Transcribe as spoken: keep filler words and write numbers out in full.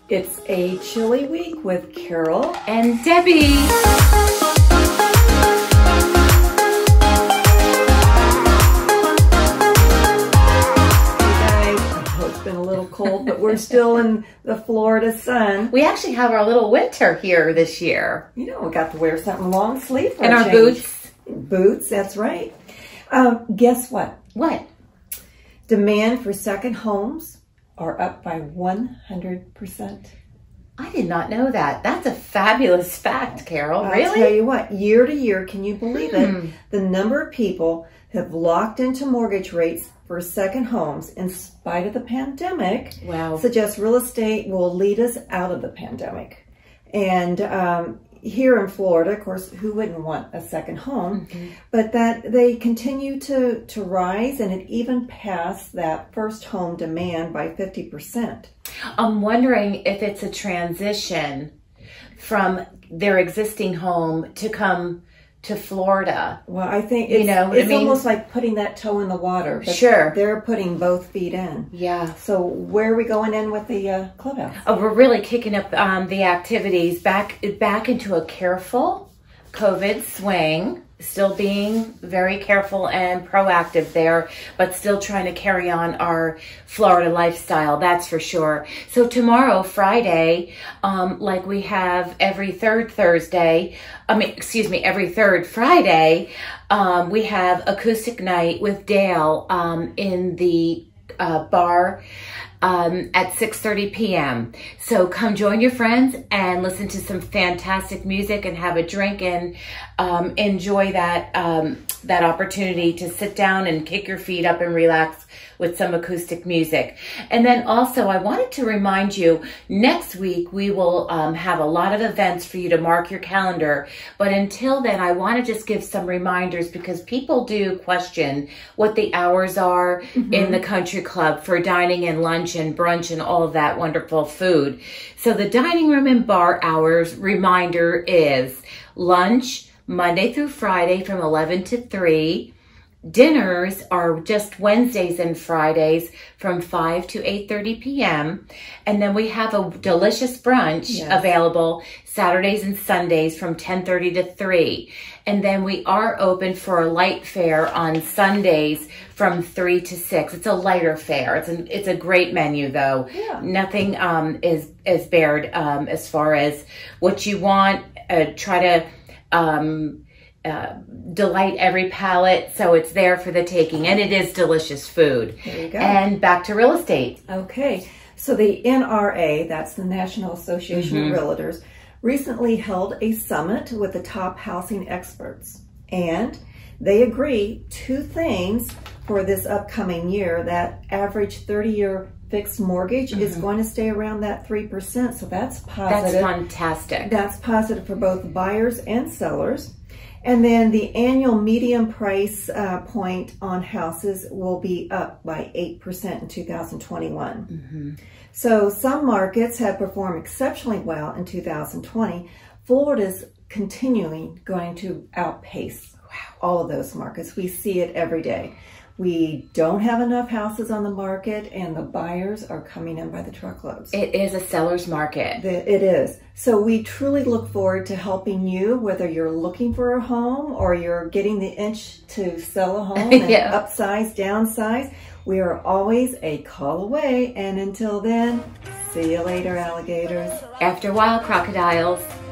It's a chilly week with Carol and Debbie. Been a little cold, but we're still in the Florida sun. We actually have our little winter here this year. You know, we got to wear something long sleeve for and a our change. boots. Boots, that's right. Um, guess what? What? Demand for second homes are up by one hundred percent. I did not know that. That's a fabulous fact, Carol. I'll Really? tell you what, year to year, can you believe hmm. it? The number of people have locked into mortgage rates for second homes in spite of the pandemic. Wow. Suggests real estate will lead us out of the pandemic. And um, here in Florida, of course, who wouldn't want a second home? Mm-hmm. But that they continue to, to rise, and it even passed that first home demand by fifty percent. I'm wondering if it's a transition from their existing home to come to Florida. Well, I think it's, you know, it's I mean, almost like putting that toe in the water. Sure. They're putting both feet in. Yeah. So where are we going in with the uh, clubhouse? Oh, we're really kicking up um, the activities back back into a careful COVID swing. Still being very careful and proactive there, but still trying to carry on our Florida lifestyle, that's for sure. So tomorrow, Friday, um, like we have every third Thursday, I mean, excuse me, every third Friday, um, we have acoustic night with Dale um, in the uh, bar Um, at six thirty p m So come join your friends and listen to some fantastic music and have a drink and um, enjoy that um, that opportunity to sit down and kick your feet up and relax with some acoustic music. And then also I wanted to remind you, next week we will um, have a lot of events for you to mark your calendar. But until then, I want to just give some reminders because people do question what the hours are mm-hmm. in the country club for dining and lunch and brunch and all of that wonderful food. So the dining room and bar hours reminder is lunch Monday through Friday from eleven to three. Dinners are just Wednesdays and Fridays from five to eight thirty p m And then we have a delicious brunch yes. available Saturdays and Sundays from ten thirty to three. And then we are open for a light fare on Sundays from three to six. It's a lighter fare. It's a, it's a great menu though. Yeah. Nothing um, is, is bared um, as far as what you want. Uh, try to um, Uh, delight every palate, so it's there for the taking, and it is delicious food. There you go. And back to real estate. Okay, so the N R A, that's the National Association mm-hmm. of Realtors, recently held a summit with the top housing experts, and they agree two things for this upcoming year. That average thirty-year fixed mortgage mm-hmm. is going to stay around that three percent, so that's positive. That's fantastic. That's positive for both buyers and sellers. And then the annual median price uh, point on houses will be up by eight percent in two thousand twenty-one. Mm-hmm. So some markets have performed exceptionally well in two thousand twenty. Florida's continuing going to outpace wow, all of those markets. We see it every day. We don't have enough houses on the market, and the buyers are coming in by the truckloads. It is a seller's market. It is. So we truly look forward to helping you, whether you're looking for a home or you're getting the inch to sell a home and yeah. upsize, downsize. We are always a call away. And until then, see you later, alligators. After a while, crocodiles.